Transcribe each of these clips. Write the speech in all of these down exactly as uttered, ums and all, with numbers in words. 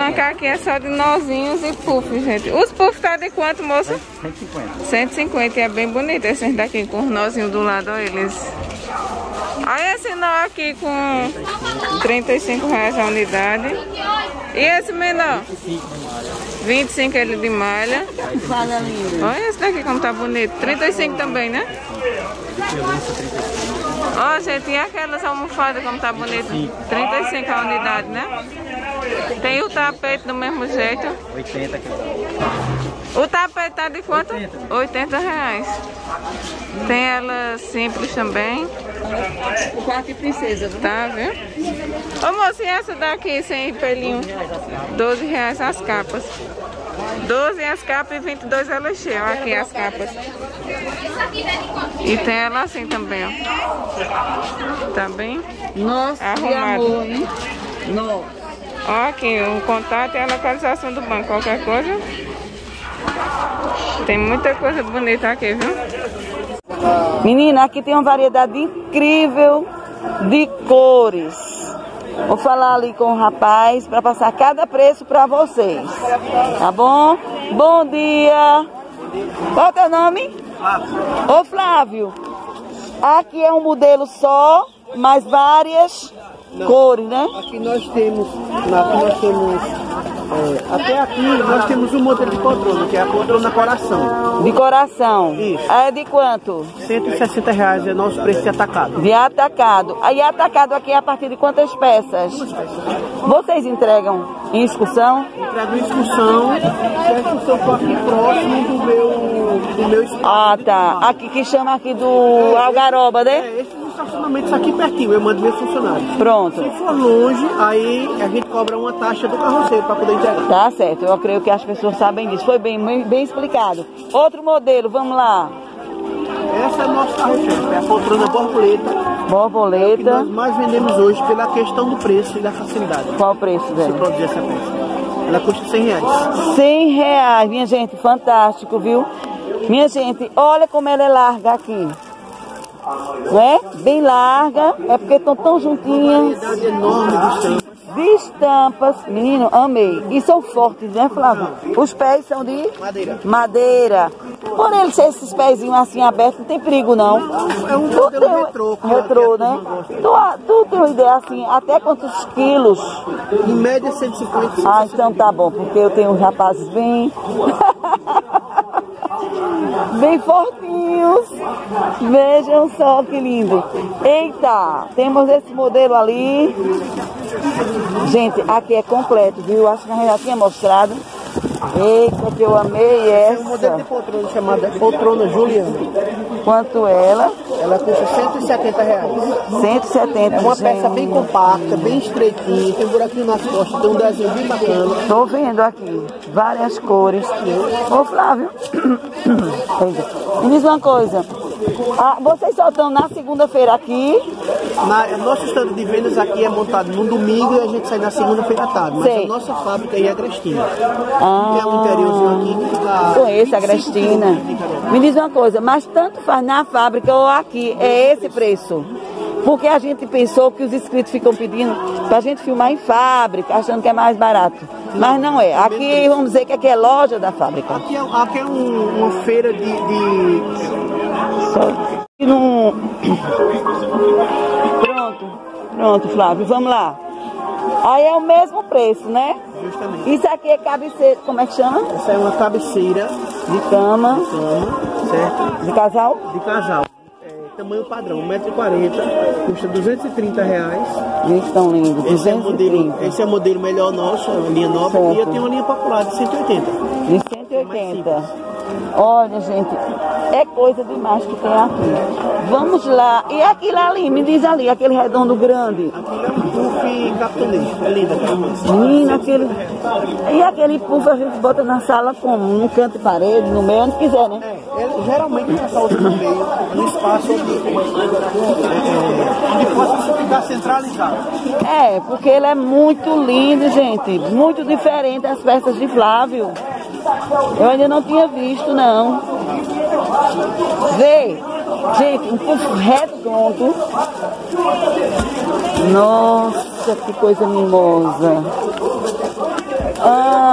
banca aqui é só de nozinhos e puff, gente. Os puff tá de quanto, moça? cento e cinquenta. cento e cinquenta, e é bem bonito esses daqui com os nozinhos do lado, olha eles. Olha esse nó aqui com trinta e cinco reais a unidade. E esse menor? vinte e cinco ele de malha. Olha esse daqui como tá bonito. trinta e cinco também, né? Ó, gente, e aquelas almofadas como tá bonito? trinta e cinco a unidade, né? Tem o tapete do mesmo jeito. oitenta aqui. O tapete tá de quanto? oitenta reais. Tem ela simples também. O quarto de princesa, viu? Tá, viu? Ô moça, e essa daqui sem pelinho? doze reais as capas. doze as capas e vinte e dois ela cheia. Olha aqui as capas. E tem ela assim também, ó. Tá bem? Nossa, que arrumado. amor, hein? Nossa. Ó, aqui o contato e a localização do banco. Qualquer coisa. Tem muita coisa bonita aqui, viu? Menina, aqui tem uma variedade incrível de cores. Vou falar ali com o rapaz para passar cada preço para vocês. Tá bom? Bom dia. Qual é o teu nome? Flávio. Ô Flávio. Aqui é um modelo só, mas várias Não. cores, né? Aqui nós temos, aqui nós temos, é, até aqui nós temos um modelo de poltrona, que é a poltrona coração. De coração. Isso. É de quanto? cento e sessenta reais é nosso preço de atacado. De atacado. Aí atacado aqui é a partir de quantas peças? Vocês entregam em excursão? Entrego excursão, se a excursão for aqui próximo do meu, do meu espaço. Ah, tá. Aqui que chama aqui do Algaroba, né? É, esses estacionamentos aqui pertinho, eu mando meus funcionários. Pronto. Se for longe, aí a gente cobra uma taxa do carroceiro para poder entregar. Tá certo. Eu creio que as pessoas sabem disso. Foi bem, bem, bem explicado. Outro modelo, vamos lá. Essa é o nosso carro-chefe, é a poltrona borboleta. Que Borboleta. nós mais vendemos hoje pela questão do preço e da facilidade. Qual o preço Se dela? produzir essa peça. Ela custa cem reais. cem reais, minha gente. Fantástico, viu? Minha gente, olha como ela é larga aqui. Não é? Bem larga. É porque estão tão juntinhas. Variedade enorme de estampas. De estampas. Menino, amei. E são fortes, né, Flávio? Os pés são de Madeira. madeira. Por ele ser esses pezinhos assim abertos, não tem perigo, não. É um Tu modelo tem- retrô. que retrô, a né? turma gosta. Tu, tu tem uma ideia assim, até quantos quilos? Em média, cento e cinquenta. Ah, então tá bom, porque eu tenho uns rapazes bem... bem fortinhos. Vejam só que lindo. Eita, temos esse modelo ali. Gente, aqui é completo, viu? Acho que a gente já tinha mostrado. Eita, que eu amei É um modelo de essa. poltrona chamada poltrona Juliana. Quanto ela? Ela custa cento e setenta reais. cento e setenta. É uma gente. peça bem compacta, bem estreitinha, tem um buraquinho nas costas, tem um desenho bem bacana. Tô vendo aqui várias cores. Ô Flávio, me diz uma coisa. Ah, vocês só estão na segunda-feira aqui? Na, nosso estande de vendas aqui é montado no domingo e a gente sai na segunda-feira à tarde. Mas Sei. a nossa fábrica aí é Agrestina. Ah, Que é um interiorzinho aqui que fica. conheço a vinte e cinco Agrestina. quilômetros de Agrestina. Me diz uma coisa, mas tanto faz na fábrica ou aqui, é esse preço? Porque a gente pensou que os inscritos ficam pedindo pra gente filmar em fábrica, achando que é mais barato. Mas não é. Aqui, vamos dizer que aqui é loja da fábrica. Aqui é, aqui é um- uma feira de. de... Só que não... Pronto, pronto, Flávio, vamos lá. Aí é o mesmo preço, né? Justamente. Isso aqui é cabeceira, como é que chama? Essa é uma cabeceira De cama, cama, certo? de casal. De casal. É, tamanho padrão, um metro e quarenta, custa duzentos e trinta reais. Gente, tão lindo, Esse é, o duzentos e modelo, trinta. esse é o modelo melhor nosso, a linha nova, Certo. e eu tenho uma linha popular de cento e oitenta. De cento e oitenta. Olha, gente, é coisa demais que tem aqui. Vamos lá. E aquilo ali, me diz ali, aquele redondo grande. Aquilo é um puff capitonesco, é lindo aquela massa. Menina, aquele... E aquele puff a gente bota na sala como? No canto de parede, no meio, onde quiser, né? É, ele, geralmente o pessoal usa no meio, no espaço onde, é, onde possa ficar centralizado. É, porque ele é muito lindo, gente. Muito diferente das peças de Flávio. Eu ainda não tinha visto, não. Vê. Gente, um puff redondo. Nossa, que coisa mimosa.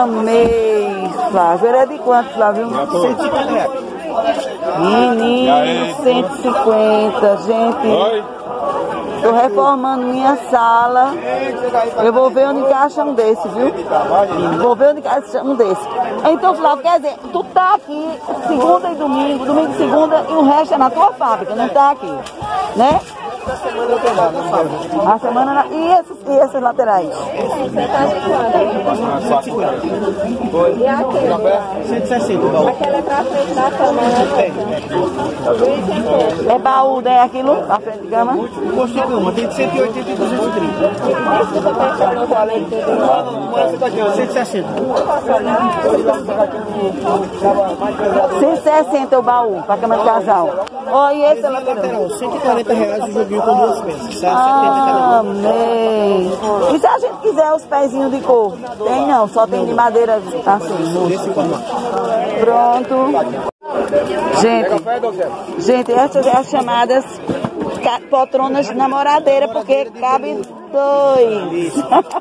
Amei, Flávio. Era de quanto, Flávio? cento e cinquenta reais. Menino, cento e cinquenta, gente. Oi. Tô reformando minha sala. Eu vou ver onde encaixa um desse, viu? Vou ver onde encaixa um desse. Então, Flávio, quer dizer, tu tá aqui segunda e domingo, domingo e segunda, e o resto é na tua fábrica, não tá aqui, né? A semana na... E esses, e esses laterais? E aquele? cento e sessenta. Aquela é pra frente da cama, né? É baú, né? Aquilo? Pra frente de cama? Posto de cama, tem de cento e oitenta e duzentos e trinta. cento e sessenta. cento e sessenta o baú, pra cama de casal. Ó, e esse é lateral? cento e quarenta reais o joguinho com duas peças. setenta cada um. Amém. E se a gente quiser os pezinhos de couro? Tem não, só tem de madeira assim. Desse formato. Pronto. Gente, gente, essas são as chamadas ca- poltronas de namoradeira, porque cabe dois.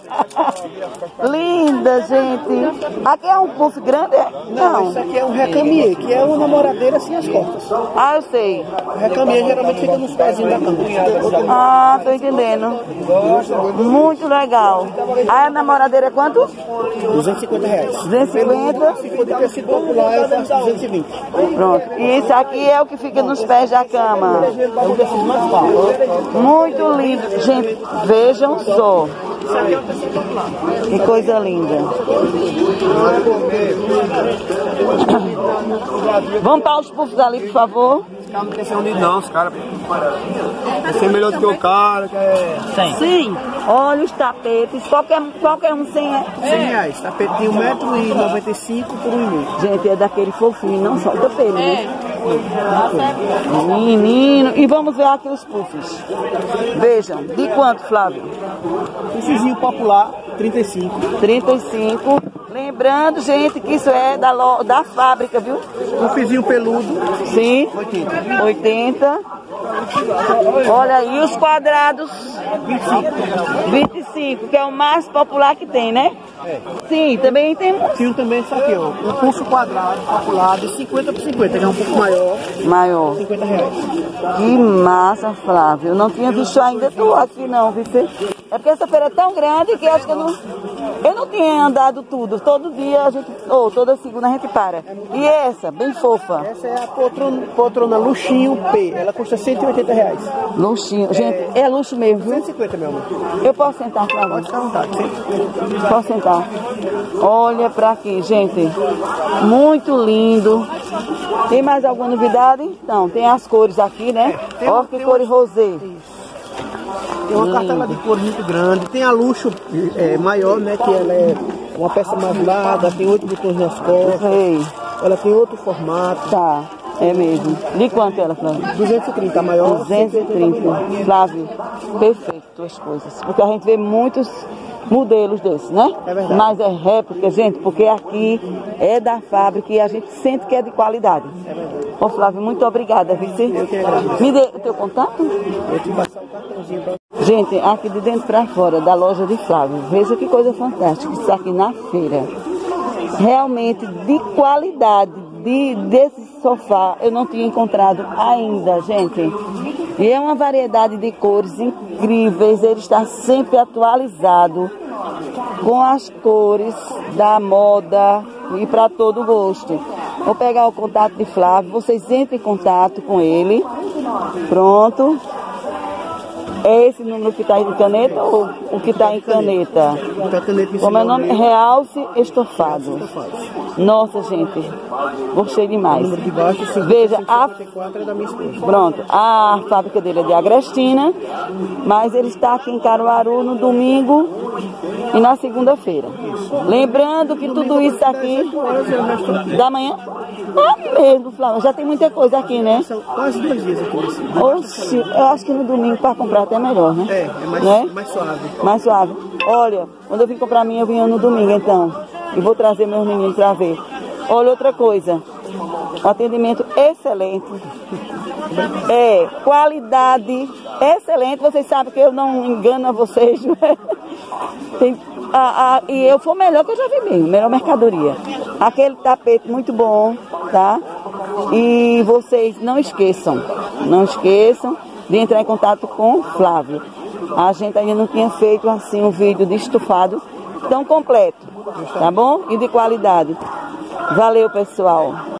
Linda, gente. Aqui é um puff grande? é? Não, isso aqui é um recamier, que é uma namoradeira sem as costas. Ah, eu sei. O recamier geralmente fica nos pezinhos da cama. Ah, tô entendendo. Muito legal. Aí a namoradeira é quanto? duzentos e cinquenta reais. duzentos e cinquenta. Se for de tecido popular, eu faço duzentos e vinte. Pronto. E isso aqui é o que fica nos pés da cama. É um tecido mais fácil. Muito lindo. Gente, vejam só. Que coisa linda. Vamos para os puffs ali, por favor. Não quer ser unido não, os caras. Quer ser melhor do que o cara, quer... Sim. Olha os tapetes. Qualquer, qualquer um sem... cem reais. Tapete de um metro e noventa e cinco por um e meio. Gente, é daquele fofinho, não solta pelo, né? Menino. E vamos ver aqui os puffs. Vejam. De quanto, Flávio? Puffzinho popular, trinta e cinco. trinta e cinco. Lembrando, gente, que isso é da, lo... da fábrica, viu? Puffzinho peludo, Sim. oitenta. oitenta. Olha aí os quadrados. vinte e cinco. vinte e cinco, que é o mais popular que tem, né? É. Sim, também tem Tinha também isso aqui, ó. Um pulso quadrado, popular, de cinquenta por cinquenta, que é um pouco maior, maior. cinquenta reais. Que massa, Flávio. Eu não tinha visto ainda tu aqui não, viu? É porque essa feira é tão grande que acho que eu não, eu não tinha andado tudo. Todo dia a gente, ou toda segunda a gente para. E essa, bem fofa. Essa é a poltrona, poltrona Luxinho P. Ela custa cento e oitenta reais. Luxinho. Gente, é luxo mesmo, viu? cento e cinquenta, meu amor. Eu posso sentar, Flávio? Pode ficar à vontade. Posso sentar? Olha pra aqui, gente. Muito lindo. Tem mais alguma novidade? Não, tem as cores aqui, né? É, tem- Olha que tem cor um- rosé. Tem uma cartela de cor muito grande. Tem a Luxo é, maior, né? Que ela é uma peça mais larga, tem oito botões nas costas. Ei, Ela tem outro formato. tá. É mesmo. De quanto ela, Flávio? duzentos e trinta, a maior. duzentos e trinta. Flávio, perfeito tuas coisas. Porque a gente vê muitos modelos desses, né? É verdade. Mas é réplica, gente, porque aqui é da fábrica e a gente sente que é de qualidade. É verdade. Ô Flávio, muito obrigada, Vici. Eu que agradeço. Me dê o teu contato? Eu te passar o cartãozinho pra... Gente, aqui de dentro para fora da loja de Flávio, veja que coisa fantástica, isso aqui na feira. Realmente de qualidade, de, desse sofá, eu não tinha encontrado ainda, gente. E é uma variedade de cores incríveis, ele está sempre atualizado com as cores da moda e para todo gosto. Vou pegar o contato de Flávio, vocês entrem em contato com ele. Pronto. É esse número que está em caneta ou o que está em caneta? Tá caneta em Como é o cima nome? do meio. Realce Estofado. Nossa, gente, gostei demais. Número de baixo, Veja, a, cinquenta e quatro é da minha esposa. pronto, a fábrica dele é de Agrestina, mas ele está aqui em Caruaru no domingo e na segunda-feira. Lembrando que tudo isso aqui da manhã, é mesmo, Flávio, já tem muita coisa aqui, né? São quase dois dias aqui nesse. Oxi, eu acho que no domingo para comprar até melhor, né? É, é mais, Né? mais suave. Mais suave. Olha, quando eu vim comprar a minha, eu vinha no domingo, então. E vou trazer meus meninos para ver. Olha outra coisa. Um atendimento excelente. É, qualidade excelente. Vocês sabem que eu não engano a vocês, não é? Tem, a, a, e eu for melhor que eu já vi mesmo, melhor mercadoria. Aquele tapete muito bom, tá? E vocês não esqueçam, não esqueçam de entrar em contato com o Flávio. A gente ainda não tinha feito assim um vídeo de estofado tão completo, tá bom? E de qualidade. Valeu, pessoal.